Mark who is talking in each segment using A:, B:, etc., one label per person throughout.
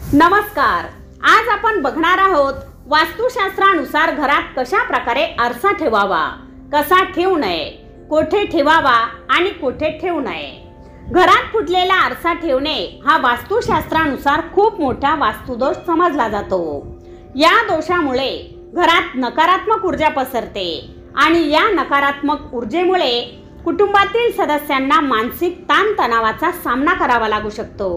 A: नमस्कार। आज आपण बघणार आहोत वास्तुशास्त्रानुसार घरात कशा प्रकारे आरसा ठेवावा, कसा ठेवू नये, कोठे ठेवावा आणि कोठे ठेवू नये। घरात फुटलेला आरसा ठेवणे हा वास्तुशास्त्रानुसार खूप मोठा वास्तुदोष समजला जातो। या दोषामुळे घरात नकारात्मक ऊर्जा पसरते आणि या नकारात्मक ऊर्जेमुळे कुटुंबातील सदस्यांना मानसिक ताणतणावाचा सामना करावा लागू शकतो।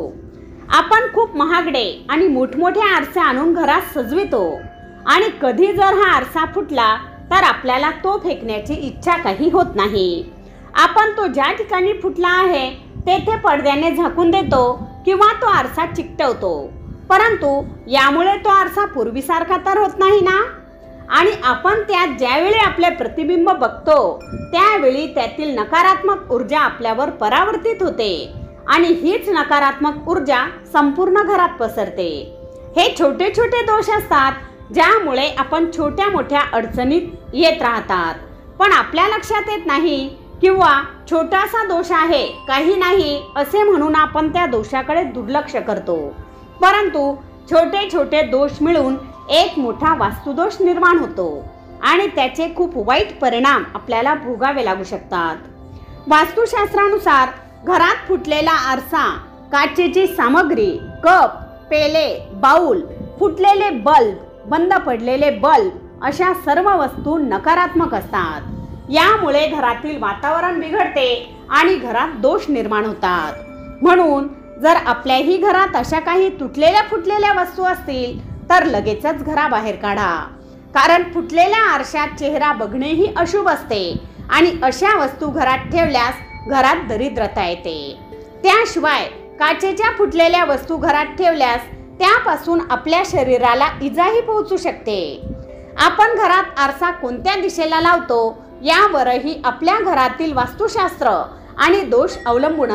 A: आपण खूप महागडे आणि मोठमोठे आरसे आणून घरात सजवितो आणि कधी जर हा आरसा फुटला तर आपल्याला तो फेकण्याची इच्छा काही होत नाही। आपण तो ज्या ठिकाणी फुटला आहे तेथे पडद्याने झाकून देतो किंवा तो आरसा चिकटवतो, परंतु यामुळे तो आरसा पूर्वीसारखा तर होत नाही ना। आणि आपण त्यात ज्यावेळी आपले प्रतिबिंब बघतो त्यावेळी त्यातील नकारात्मक ऊर्जा आपल्यावर परावर्तित होते आणि हीच नकारात्मक ऊर्जा संपूर्ण घरात पसरते। हे छोटे छोटे दोष असतात ज्यामुळे आपण छोट्या मोठ्या अडचणीत येत राहतात, पण आपल्या लक्षात येत नाही किंवा छोटासा दोष आहे काही नाही असे म्हणून आपण त्या दोषाकडे दुर्लक्ष करतो, परंतु छोटे छोटे दोष मिळून एक मोठा वास्तुदोष निर्माण होतो आणि त्याचे खूप वाईट परिणाम आपल्याला भोगावे लागू शकतात। वास्तुशास्त्रानुसार घरात फुटलेला आरसा, काचेची सामग्री, कप, पेले, बाउल, फुटलेले बल्ब, बंद पडलेले बल्ब अशा सर्व वस्तू नकारात्मक असतात। यामुळे घरातील वातावरण बिघडते आणि घरात दोष निर्माण होतात। म्हणून जर आपल्याही घरात अशा काही तुटलेल्या फुटलेल्या वस्तू असतील तर लगेचच घराबाहेर काढा, कारण फुटलेल्या आरशात चेहरा बघणेही अशुभ असते आणि अशा वस्तू घरात ठेवल्यास घरात दरिद्रता येते। त्याशिवाय काचेच्या फुटलेल्या वस्तू घरात ठेवल्यास त्यापासून आपल्या शरीराला इजाही पोहोचू शकते। आपण घरात आरसा कोणत्या दिशेला लावतो यावरही आपल्या घरातील वास्तुशास्त्र आणि दोष अवलंबून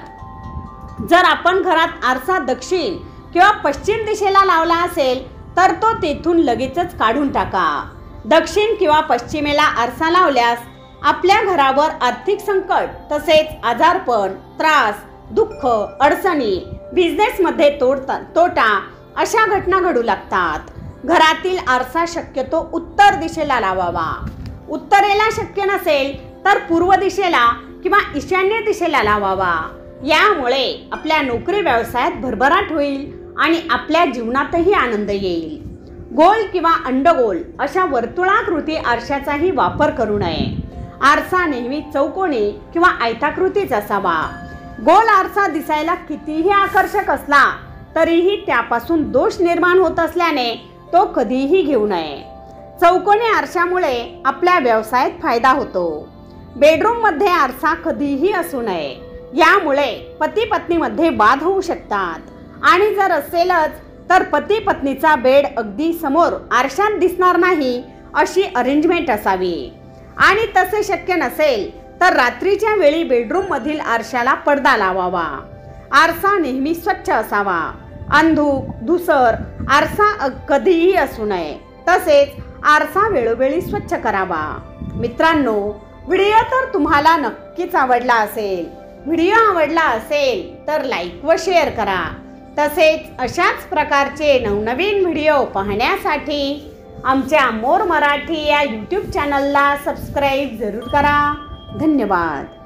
A: असतात। जर आपण घरात आरसा दक्षिण किंवा पश्चिम दिशेला लावला असेल तर तो तेथून लगेचच काढून टाका। दक्षिण किंवा पश्चिमेला आरसा लावल्यास आपल्या घरावर आर्थिक संकट तसेच आजारपण, त्रास, दुःख, अडचणी, बिझनेसमध्ये तोटा अशा घटना घडू लागतात। घरातील आरसा शक्यतो उत्तर दिशेला लावावा। उत्तरेला शक्य नसेल तर पूर्व दिशेला किंवा ईशान्य दिशेला लावावा। यामुळे आपल्या नोकरी व्यवसायात भरभराट होईल आणि आपल्या जीवनातही आनंद येईल। गोल किंवा अंडगोल अशा वर्तुळाकृती आरशाचाही वापर करू नये। आरसा नेहमी चौकोनी किंवा आयताकृतीच असावा। गोल आरसा दिसायला कितीही आकर्षक असला तरीही त्यापासून दोष निर्माण होत असल्याने तो कधीही घेऊ नये। चौकोनी आरशामुळे आपल्या व्यवसायात फायदा होतो। बेडरूम मध्ये आरसा कधीही असू नये, यामुळे पती पत्नीमध्ये वाद होऊ शकतात आणि जर असेलच तर पती पत्नीचा बेड अगदी समोर आरशात दिसणार नाही अशी अरेंजमेंट असावी। आणि तसे शक्य नसेल तर रात्रीच्या वेळी बेडरूम मधील आरशाला पडदा लावावा। आरसा नेहमी स्वच्छ असावा। अंधूक, धुसर आरसा कधीही असू नये। तसेच आरसा वेळोवेळी स्वच्छ करावा। मित्रांनो, व्हिडिओ तर तुम्हाला नक्कीच आवडला असेल। व्हिडिओ आवडला असेल तर लाईक व शेअर करा। तसेच अशाच प्रकारचे नवनवीन व्हिडिओ पाहण्यासाठी आमच्या मोर मराठी या यूट्यूब चॅनलला सबस्क्राईब जरूर करा। धन्यवाद।